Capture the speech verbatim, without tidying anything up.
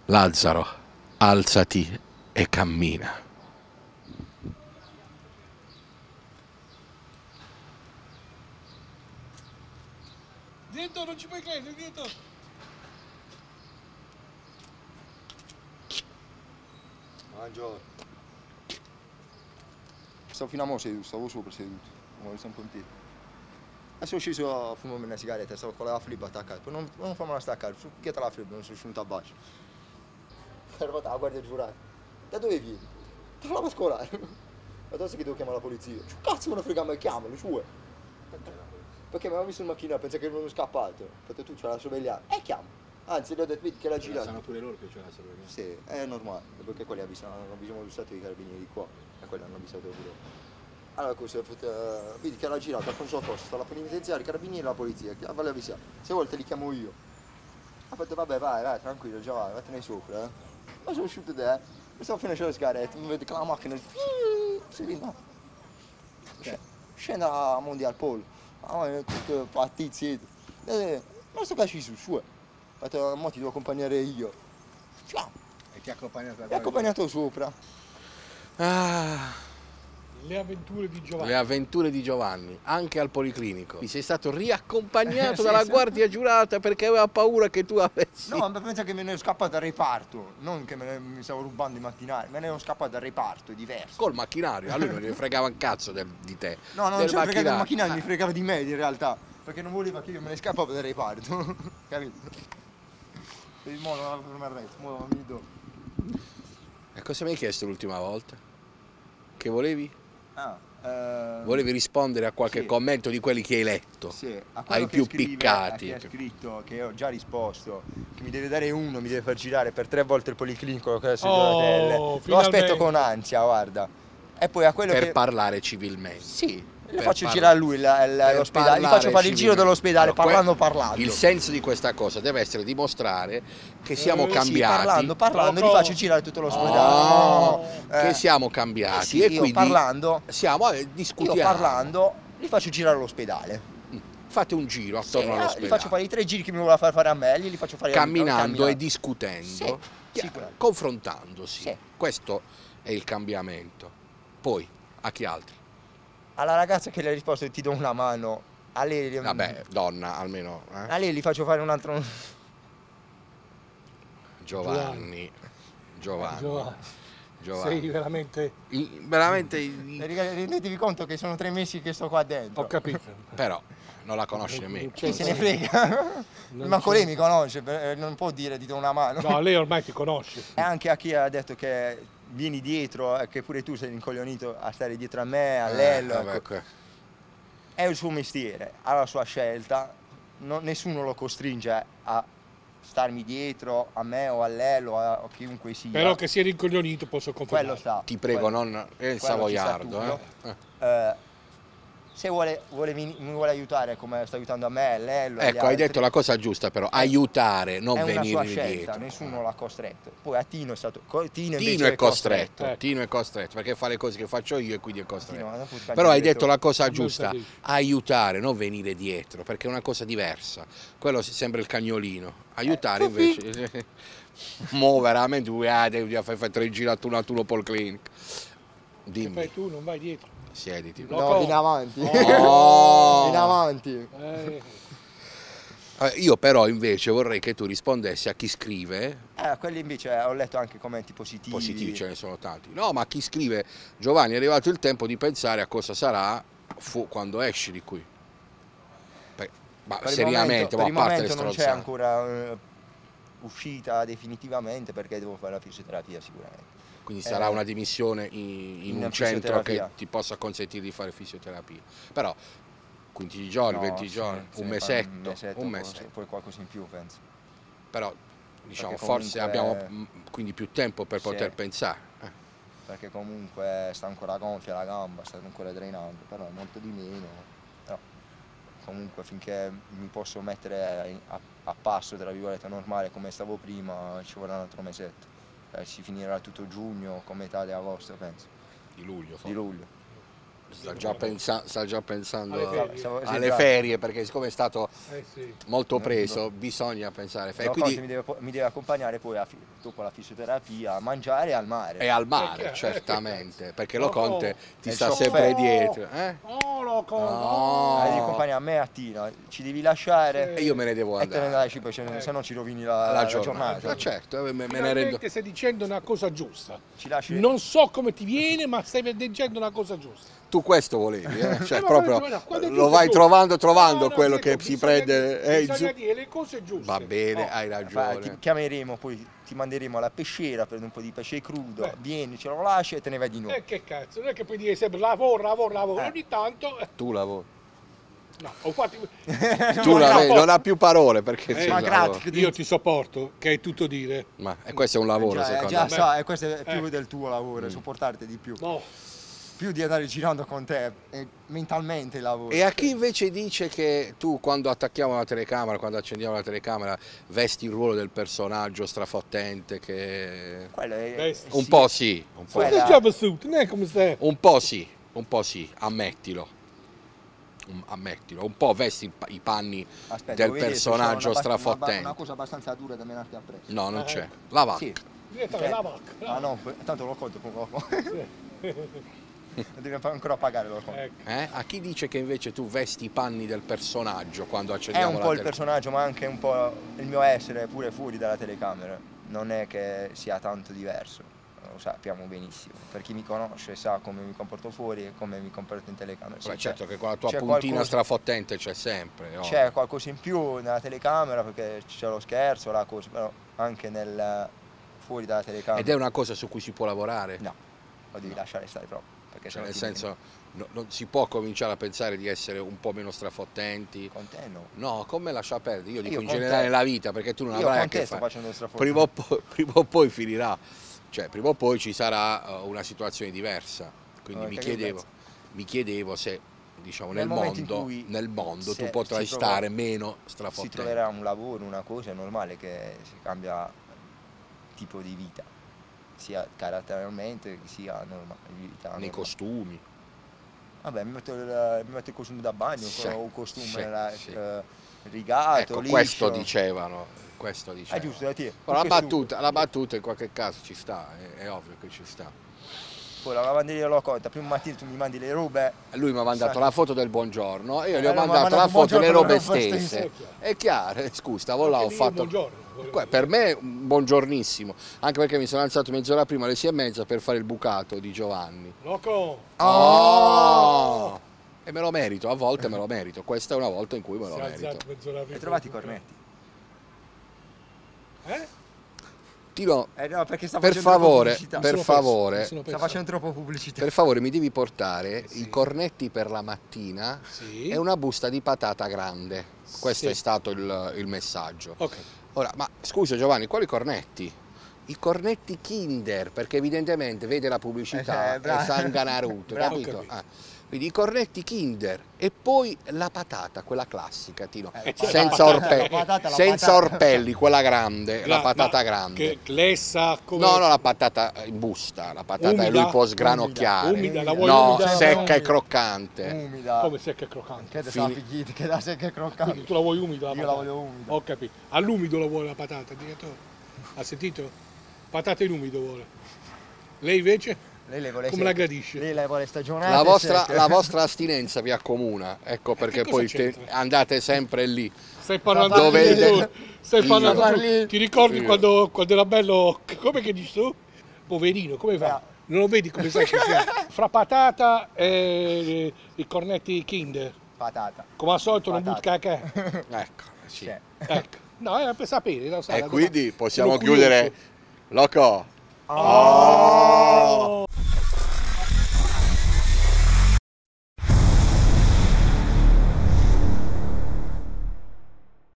Lazzaro, alzati e cammina. Dentro, non ci puoi credere, dentro! Buongiorno. Stavo fino a mo' seduto, stavo sopra seduto. Mo' sono un po' in piedi. Adesso sono sceso a fumarmi una sigaretta, stavo con la flip attaccata. Poi non, non fammela staccare, su dietro la flip, non sono scenuto a bacio. È arrivata la guardia giurata. Da dove vieni? Dalla vascolare. Adesso che devo chiamare la polizia. Cioè, cazzo me ne frega, ma chiamalo, su. Perché mi aveva visto in macchina, pensa che ero scappato. Perché tu c'hai la sorveglianza. E chiamo. Anzi, gli ho detto, vedi che la gira. Sanno pure loro che c'è la sorveglianza. Sì, è normale, perché quelli avvisano, hanno bisogno di stato i carabinieri di qua. E quelli hanno avvisato pure. Allora cosa, uh, vedi che era girata al pronto soccorso, sta la penitenziaria, i carabinieri e la polizia, che vale avvisare. Se vuoi te li chiamo io. Ha fatto vabbè vai, vai, tranquillo, già vai, vattene sopra, eh. Ma sono uscito da, mi stavo finendo le sigarette, mi vede che la macchina si vinta. Scende a Mondial Polo, ah, tutto patizzi, eh, ma sto cazzo su, su. Ho fatto, mo ti devo accompagnare io. Ciao. E ti ha accompagnato Mi ha accompagnato sopra. Ah, Le avventure di Giovanni. le avventure di Giovanni, anche al Policlinico. Mi sei stato riaccompagnato Sì, dalla sì. guardia giurata perché aveva paura che tu avessi... No, ma pensa che me ne ero scappato dal reparto, non che me ne, mi stavo rubando i macchinari, me ne ero scappato dal reparto, è diverso. Col macchinario, a lui non gli fregava un cazzo del- di te. No, no, non del ci fregava del macchinario, macchinario. mi fregava di me in realtà, perché non voleva che io me ne scappavo dal reparto, capito? Per il modo non per me arresto, mo mi do. E cosa mi hai chiesto l'ultima volta? Che volevi? Ah, eh, Volevi rispondere a qualche sì. commento di quelli che hai letto? Sì, a quello Ai che più scrive, piccati. a chi ha scritto, che ho già risposto, che mi deve dare uno, mi deve far girare per tre volte il policlinico con la sedia a Oh, rotelle. Lo finalmente. aspetto con ansia, guarda. E poi a quello Per che... parlare civilmente. Sì, le Per faccio parla- girare a lui la- la- per l'ospedale, gli faccio parlare fare il giro civilmente. dell'ospedale Allora, parlando que- parlando. Il senso di questa cosa deve essere dimostrare che siamo Eh, sì, cambiati. Sì, parlando, parlando, Poco. gli faccio girare tutto l'ospedale. Oh, Eh, che siamo cambiati eh sì, e io quindi parlando, siamo, eh, io discutiamo. parlando, gli faccio girare l'ospedale. Fate un giro Sì, attorno eh, all'ospedale. gli faccio fare i tre giri che mi voleva far fare a me, gli faccio fare a camminando a- e discutendo, Sì, chia- sicuramente. confrontandosi. Sì. Questo è il cambiamento. Poi, a chi altri? Alla ragazza che le ha risposto ti do una mano, a lei, Vabbè, donna almeno. eh? a lei gli faccio fare un altro... Giovanni. Giovanni. Giovanni, Giovanni. sei veramente... I- veramente, i- Rendetevi conto che sono tre mesi che sto qua dentro. Ho capito. però non la conosce nemmeno. Chi se ne frega? Non Manco c'è- lei mi conosce, eh, non può dire ti do una mano. No, lei ormai ti conosce. E anche a chi ha detto che vieni dietro, eh, che pure tu sei incoglionito a stare dietro a me, a Eh, Lello. vabbè, Ecco. que- È il suo mestiere, ha la sua scelta, non- nessuno lo costringe a starmi dietro a me o a Lello o a, o chiunque sia. Però che sia rincoglionito posso confermare. Quello sta. Ti prego, quello- non è il quello ci sta savoiardo. tutto. Eh? Eh. Eh, se vuole, vuole veni- mi vuole aiutare come sta aiutando a me, Lello, agli Ecco, hai altri, detto la cosa giusta però, aiutare, non è una venire sua di scelta, dietro. nessuno l'ha costretto. Poi a Tino è stato... co- Tino, invece Tino è costretto, Ecco. Tino è costretto, perché fa le cose che faccio io e quindi è Tino, costretto. non puoi cambiare Però hai direttore. detto la cosa Non me lo giusta, dici. aiutare, non venire dietro, perché è una cosa diversa. Quello si- sembra il cagnolino. Aiutare Eh, invece... Mo veramente tu ah, devi fare fare tre giri a tu, a tu, Paul Clinic. Che Dimmi, fai tu, non vai dietro. siediti. No. No, vieni avanti. Oh! Vieni avanti. Eh, Eh, Io però invece vorrei che tu rispondessi a chi scrive, Eh, quelli invece eh, ho letto anche commenti positivi. positivi ce ne sono tanti, no, ma chi scrive Giovanni è arrivato il tempo di pensare a cosa sarà fu quando esci di qui. Beh, ma Per il seriamente, momento, ma per a il parte le momento non c'è stronzate. ancora eh, uscita definitivamente perché devo fare la fisioterapia sicuramente. Quindi Eh, sarà una dimissione in, in in un centro che fisioterapia. ti possa consentire di fare fisioterapia. Però quindici giorni, No, venti sì, giorni, sì, un fa mesetto, un mesetto, un poi- mesetto. poi qualcosa in più penso. Però diciamo Perché forse comunque- abbiamo mm, quindi più tempo per Sì. poter pensare. Eh. Perché comunque sta ancora gonfia la gamba, sta ancora drenando, però è molto di meno. Però comunque finché mi posso mettere in- a, a passo, tra virgolette, normale come stavo prima, ci vorrà un altro mesetto. Eh, si finirà tutto giugno, con metà di agosto penso, Di luglio di forse. luglio. sta già, pensa- sta già pensando Alle ferie. Stavo- sì, alle già. ferie, perché siccome è stato Eh sì. molto preso, bisogna pensare alle ferie. Rocco Quindi mi, deve, mi deve accompagnare poi a fi- dopo la fisioterapia a mangiare e al mare. è al Eh, mare, chiaro, certamente, eh, perché no, lo Conte no. ti È sta il sempre chauffeur. dietro. Eh? Oh, loco, No. Ah, devi accompagnare a me e a Tina, ci devi lasciare E io me ne devo e te ne andare. dai, poi, se, se no ci rovini la, La la giornata, giornata. certo, me, me ne rendo. Finalmente stai dicendo una cosa giusta. Ci lasci? Non so come ti viene, ma stai dicendo una cosa giusta. Tu questo volevi, eh? Cioè Eh, ma proprio guarda, quando è lo giusto, vai è giusto. trovando, trovando No, no, quello sì, che bisogna si prende. dire- eh, il bisogna su- dire le cose giuste. Va bene, Oh. hai Fa- ragione. Ti chiameremo, poi ti manderemo alla pesciera per un po' di pesce crudo, Beh. vieni, ce lo lasci e te ne vai di nuovo. E che cazzo, non è che puoi dire sempre lavoro, lavoro, lavoro, Eh. ogni tanto... eh, Tu lavori. No, ho fatto... Tu la no, vedi, no. non ha più parole perché Eh, sì, ma lavoro. grazie. Io ti sopporto, che è tutto dire. Ma e questo è un lavoro già, eh, secondo già me. sa, e questo è più Eh. del tuo lavoro, sopportarti di più. No, Più di andare girando con te, è mentalmente il lavoro. E a chi invece dice che tu quando attacchiamo la telecamera, quando accendiamo la telecamera, vesti il ruolo del personaggio strafottente che... Quello è, Vesti. Un sì. po' sì, un po', Quella- sei già vissuto, non è come se... un po' sì, un po' sì, ammettilo. Un- Ammettilo, un po' vesti i pa- i panni Aspetta, del vuoi vedere se c'è personaggio una, ba- una, strafottente. una cosa abbastanza dura da menarti appresso. No, non Eh, c'è. ecco. La vacca. Sì. Direttamente la vacca. Ah no, tanto lo conto poco. Devi ancora pagare lo conto. Ecco. Eh? A chi dice che invece tu vesti i panni del personaggio quando È accendiamo un la po' il tele- personaggio, ma anche un po' il mio essere pure fuori dalla telecamera. Non è che sia tanto diverso, lo sappiamo benissimo. Per chi mi conosce sa come mi comporto fuori e come mi comporto in telecamera. Sì, Beh, c'è- certo che con la tua c'è puntina qualcosa- strafottente c'è sempre. ovvio. C'è qualcosa in più nella telecamera perché c'è lo scherzo, la cosa, però anche nel fuori dalla telecamera. Ed è una cosa su cui si può lavorare. No, lo devi lasciare stare proprio. Perché Cioè, sennò nel ti senso, no- non si può cominciare a pensare di essere un po' meno strafottenti. viene- Con te no. No, come lascia perdere? Io dico Io in con generale te. nella vita, perché tu non Io avrai a con che te sto fare. facendo strafottente. Prima o, poi, prima o poi finirà, cioè prima o poi ci sarà uh, una situazione diversa. Quindi No, mi, che chiedevo, pensi? mi chiedevo se diciamo, Nel nel, momento in mondo, cui nel mondo se tu potrai si trova- stare meno Si strafottente. troverà un lavoro, una cosa, è normale che si cambia tipo di vita, sia caratterialmente sia normale, vita Nei normale. costumi. Vabbè, mi metto, il, mi metto il costume da bagno, Sì, con un costume sì, la- sì. eh, rigato, Ecco, liscio. questo dicevano. Questo È dicevano. giusto da te. Però la Tu che battuta, la battuta in qualche caso ci sta, è, è ovvio che ci sta. stupi. Poi la lavanderia l'ho conta, prima mattina tu mi mandi le robe. Lui mi ha mandato Sai. la foto del buongiorno e io Eh, gli ho no, mi ha mandato la mandato foto delle buongiorno, robe le robe stesse. stesse. È chiaro, eh, scusa, stavo là, ho Anche lì, fatto... buongiorno. Que- Per me un buongiornissimo, anche perché mi sono alzato mezz'ora prima alle sei e mezza per fare il bucato di Giovanni. Loco, Oh! E me lo merito, a volte me lo merito, questa è una volta in cui me lo si è merito. alzato mezz'ora prima. Hai trovato i cornetti? Eh? Tino, Eh no, perché sta per facendo troppa favore, pubblicità. per Mi sono perso, favore, mi sono Sta perso. facendo troppa pubblicità. per favore mi devi portare Sì. i cornetti per la mattina Sì. e una busta di patata grande. Questo Sì. è stato il, il messaggio. Ok. Ora, ma scusa Giovanni, quali cornetti? I cornetti Kinder, perché evidentemente vede la pubblicità Eh, e bravo. Sanga Naruto, Bravo. capito? Ho capito. Ah, quindi i cornetti Kinder e poi la patata, quella classica, Tino, Eh, certo, senza, la patata, orpe- la patata, la senza patata. orpelli, quella grande, la Gra- patata ma grande. Che glessa come... No, no, la patata in busta, la patata che lui Umida? può sgranocchiare. Umida, la vuoi no, umida? secca Umida. e croccante. Umida. Come secca e croccante. Che te Fini- sa picchita, che da secca e Quindi croccante. tu la vuoi umida la Io la patata? voglio umida. Ho capito. All'umido la vuole la patata, direttore? Ha sentito? Patata in umido vuole. Lei invece? Lei le vuole Come la gradisce? Lei le vuole stagionate. La vostra, secche. la vostra astinenza vi accomuna, ecco perché cosa poi te- c'entra? andate sempre lì. Stai parlando Dove di il- tu. Stai Io. parlando tu. Parli- Ti ricordi Io. quando, quando era bello? Come che dici tu? Poverino, come fa? Non lo vedi come sai che sia? Fra patata e i cornetti Kinder. Patata. Come al solito non Patata. butta che. Ecco, sì. C'è. Ecco. No, era per sapere. Lo sai, E la quindi domanda. possiamo Sono curioso. chiudere. Loco. Oh!